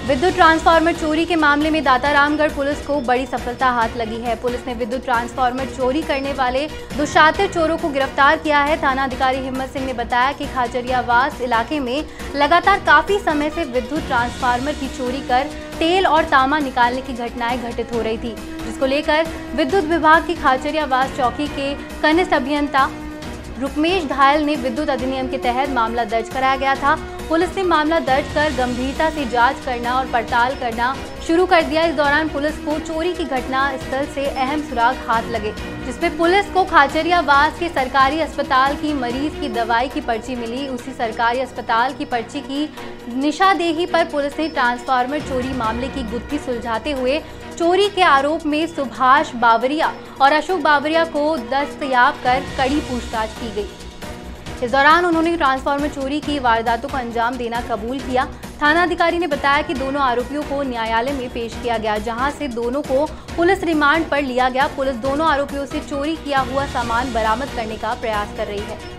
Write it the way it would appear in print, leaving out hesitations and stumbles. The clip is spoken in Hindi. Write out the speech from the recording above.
विद्युत ट्रांसफार्मर चोरी के मामले में दातारामगढ़ पुलिस को बड़ी सफलता हाथ लगी है। पुलिस ने विद्युत ट्रांसफार्मर चोरी करने वाले दुशातिर चोरों को गिरफ्तार किया है। थाना अधिकारी हिम्मत सिंह ने बताया कि खाचरियावास इलाके में लगातार काफी समय से विद्युत ट्रांसफार्मर की चोरी कर तेल और तांबा निकालने की घटनाएं घटित हो रही थी, जिसको लेकर विद्युत विभाग की खाचरियावास चौकी के कनिष्ठ अभियंता रुकमेश घायल ने विद्युत अधिनियम के तहत मामला दर्ज कराया गया था। पुलिस ने मामला दर्ज कर गंभीरता से जांच करना और पड़ताल करना शुरू कर दिया। इस दौरान पुलिस को चोरी की घटना स्थल से अहम सुराग हाथ लगे, जिसमें पुलिस को खाचरियावास के सरकारी अस्पताल की मरीज की दवाई की पर्ची मिली। उसी सरकारी अस्पताल की पर्ची की निशानदेही पर पुलिस ने ट्रांसफार्मर चोरी मामले की गुत्थी सुलझाते हुए चोरी के आरोप में सुभाष बावरिया और अशोक बावरिया को दस्तयाब कर कड़ी पूछताछ की गई। इस दौरान उन्होंने ट्रांसफार्मर चोरी की वारदातों को अंजाम देना कबूल किया। थाना अधिकारी ने बताया कि दोनों आरोपियों को न्यायालय में पेश किया गया, जहां से दोनों को पुलिस रिमांड पर लिया गया। पुलिस दोनों आरोपियों से चोरी किया हुआ सामान बरामद करने का प्रयास कर रही है।